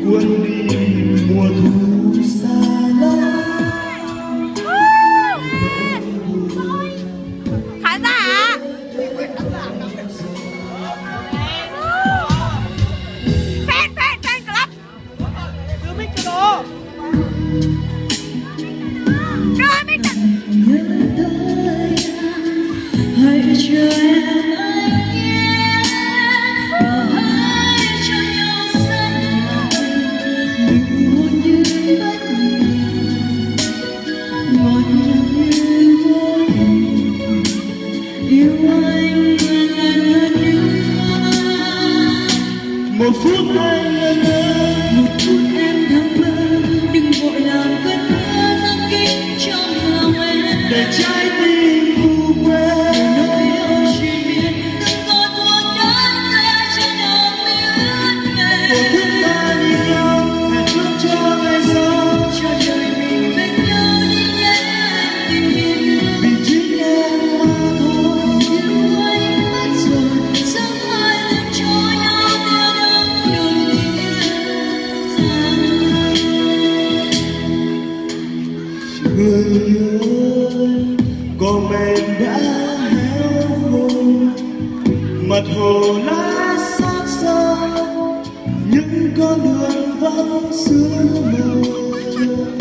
cuốn đi mùa thu xa lắm. Khán giả ạ. Fan club. Đưa mic cho nó. Đưa mic cho. Nhớ tới hãy chờ em anh nhé, và hãy cho nhau sát nhau, nụ hôn như bất ngờ, ngọt ngào như vô tình, yêu anh ngàn ngàn nữa. Một phút anh ngẩn ngơ, một phút em thẫn thờ, đừng vội làm cơn mưa giăng kín trong lòng em, để trái tim ngủ quên nỗi đau triền miên, từng giọt buồn đắng rơi trên đường mi ướt mềm. Một phút ta nhìn nhau, hẹn ước cho ngày sau, cho đời mình bên nhau đi nhé em tình yêu. Vì chính em mà thôi, yêu anh mất rồi, sớm mai dành cho nhau tia nắng đầu tiên sáng nay. Người ơi, cỏ mềm đã héo khô, mặt hồ lá xót xa, những con đường vắng sương mờ.